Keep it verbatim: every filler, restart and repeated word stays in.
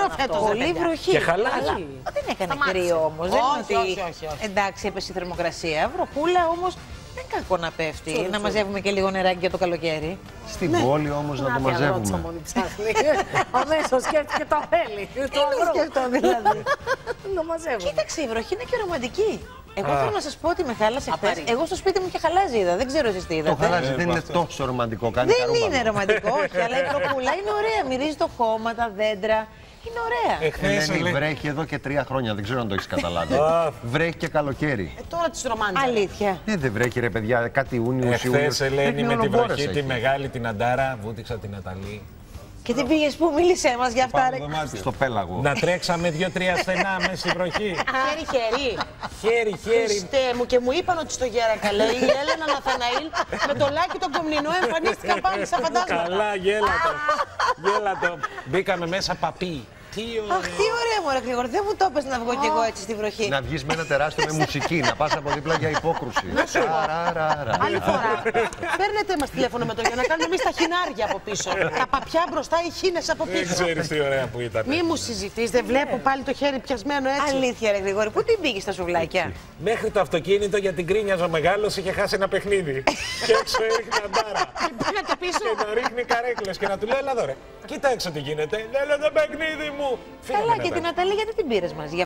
καιρό φέτος. Πολύ βροχή. Και χαλάζει. Δεν έκανε κρύο όμως. Δεν είναι ότι. όχι, όχι, όχι. Εντάξει, έπεσε η θερμοκρασία. Βροχούλα όμως. Δεν είναι κακό να πέφτει. Να μαζεύουμε και λίγο νεράκι για το καλοκαίρι. Στην πόλη όμως να το μαζεύουμε. Αμέσως σκέφτηκε το θέλει. Τι να σκεφτώ δηλαδή. Το μαζεύουμε. Κοίταξε, η βροχή είναι και ρομαντική. Εγώ θέλω να σας πω ότι με χάλασε χθες. Εγώ στο σπίτι μου και χαλάζει είδα. Δεν ξέρω εσείς τι είδατε. Το χαλάζει δεν είναι τόσο ρομαντικό. Κάνει Δεν καρούμπαλο. είναι ρομαντικό, όχι, αλλά η βροχούλα είναι ωραία. Μυρίζει το χώμα, τα δέντρα. Είναι ωραία. Εχθές Ελένη, λέει- βρέχει εδώ και τρία χρόνια, δεν ξέρω αν το έχει καταλάβει. βρέχει και καλοκαίρι. Ε, τώρα τις ρομάντζα. Αλήθεια. Ε, δεν βρέχει ρε παιδιά, κάτι Ιούνιους, Ιούλιους. Εχθές, Ελένη, Μέχρι με τη ολομπόρες βροχή τη έχει. μεγάλη την Αντάρα, βούτυξα την Ναταλή. Και τι πήγες που μίλησέ μας για αυτά, ρε. Στο πέλαγο. Να τρέξαμε δύο-τρία στενά μέσα στη βροχή. Χέρι-χέρι. Χέρι, χέρι. Χριστέ μου, και μου είπαν ότι στο Γερακαλέ η Έλενα Ναθαναήλ με το Λάκη τον Κομνηνό εμφανίστηκαν πάλι σαν φαντάσματα. Καλά, γέλατο. Γέλατο. Μπήκαμε μέσα παπί. Τι Αχ, ωραίο. τι ωραία μωρέ Γρηγόρη. Δεν μου το έπαιζε να βγω κι εγώ έτσι στη βροχή. Να βγεις με ένα τεράστιο με μουσική, να πας από δίπλα για υπόκρουση. Ραραραρα. Άλλη φορά. Παίρνετε μας τηλέφωνο με το για να κάνουμε εμείς τα χινάρια από πίσω. Τα παπιά μπροστά, οι χίνες από Δεν πίσω. ξέρεις τι ωραία που ήταν. Μη μου συζητείς, δεν βλέπω πάλι το χέρι πιασμένο έτσι. Αλήθεια, ρε Γρηγόρη, πού την πήγες στα σουβλάκια. Μέχρι το αυτοκίνητο για την κρίνιαζο μεγάλο είχε χάσει ένα παιχνίδι. Και έξω έριχνε Αντάρα. Πήγατε πίσω. Και να ρίχνει καρέκλες και να του λέει: Έλα εδώ ρε. Κοίτα έξω τι γίνεται. Θέλω το παιχνίδι μου. Φύγαμε Καλά, και μετά. την Ναταλή γιατί την πήρες μαζί.